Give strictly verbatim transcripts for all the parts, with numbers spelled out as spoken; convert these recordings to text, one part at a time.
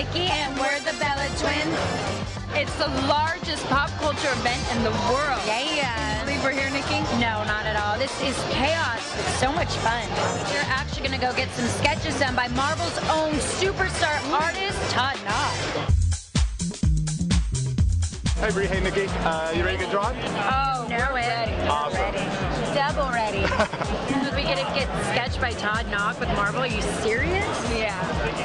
Nikki, and we're the Bella Twins. It's the largest pop culture event in the world. Yeah. Can you believe we're here, Nikki? No, not at all. This is chaos. It's so much fun. We're actually going to go get some sketches done by Marvel's own superstar artist, Todd Knock. Hey Bree, hey Nikki, uh, you ready to get drawn? Oh, No, we're way. ready. Awesome. Ready. Double ready. Did we get to get sketched by Todd Knock with Marvel? Are you serious? Yeah.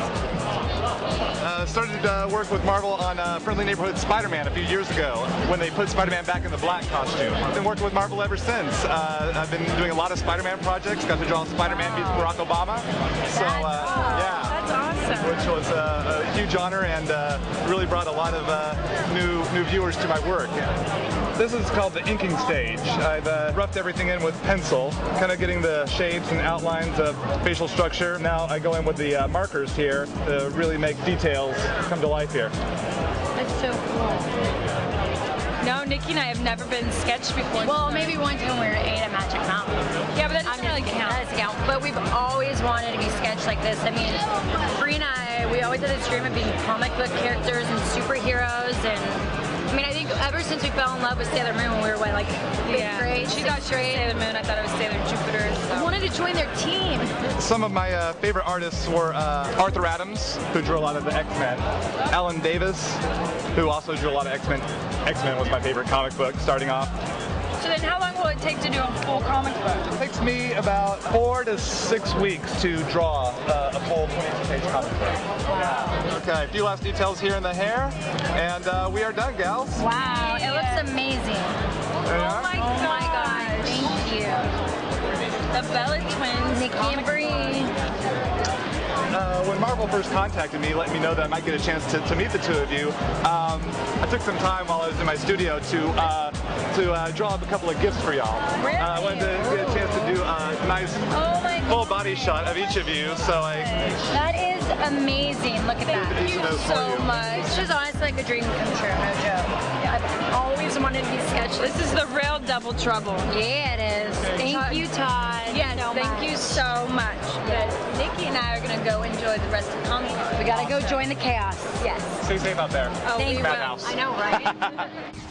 Uh, started uh, work with Marvel on uh, Friendly Neighborhood Spider-Man a few years ago when they put Spider-Man back in the black costume. I've been working with Marvel ever since. Uh, I've been doing a lot of Spider-Man projects, got to draw Spider-Man meets Barack Obama. So, uh, yeah. That's awesome. Which was uh, a huge honor and uh, really brought a lot of uh, new new viewers to my work. This is called the inking stage. I've uh, roughed everything in with pencil, kind of getting the shapes and outlines of facial structure. Now I go in with the uh, markers here to really make details come to life here. That's so cool. No, Nikki and I have never been sketched before. Well, maybe one time we were ate at Magic Mountain. Yeah, but that doesn't I'm really just kidding. count. That doesn't count. But we've always wanted to be sketched like this. I mean, Bree and I, we always had this dream of being comic book characters and superheroes. And I mean, I think ever since we fell in love with Sailor Moon when we were, what, like fifth Yeah. grade, She thought sixth she was grade. Sailor Moon. I thought it was Sailor Jupiter. I So. wanted to join their team. Some of my uh, favorite artists were uh, Arthur Adams, who drew a lot of the X-Men. Alan Davis, who also drew a lot of X-Men. X-Men was my favorite comic book starting off. So then how long will it take to do a full comic book? It takes me about four to six weeks to draw uh, a full twenty-two page comic book. Wow. Okay, a few last details here in the hair, and uh, we are done, gals. Wow, it Yeah. looks amazing. There you Oh are. my Oh my gosh. god, thank you. The Bella Twins. Nikki comic and Bree. Uh, when Marvel first contacted me, letting me know that I might get a chance to, to meet the two of you, um, I took some time while I was in my studio to uh, to uh, draw up a couple of gifts for y'all. Really? Uh, I wanted to get a chance to do a nice Oh my full body shot of each of you, so I That is amazing. Look at that. each of those for so you. much. This is honestly like a dream come true, no joke. I've always wanted to be sketched. This is the real double trouble. Yeah, it is. Thank Todd- you, Todd. Yes, so thank much. you so much. But Nikki and I are going to go enjoy the rest of the comic book. We gotta go join the chaos. Yes. stay safe out there. Oh, Thank we you. will. Madhouse. I know, right?